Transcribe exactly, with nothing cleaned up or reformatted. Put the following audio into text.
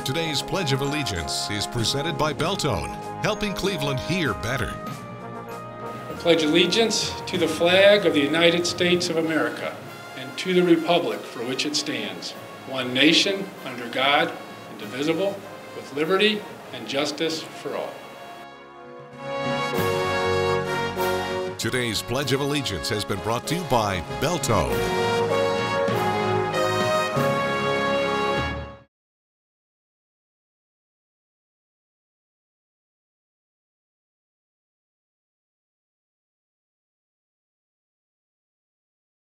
Today's Pledge of Allegiance is presented by Beltone, helping Cleveland hear better. I pledge allegiance to the flag of the United States of America and to the republic for which it stands, one nation, under God, indivisible, with liberty and justice for all. Today's Pledge of Allegiance has been brought to you by Beltone.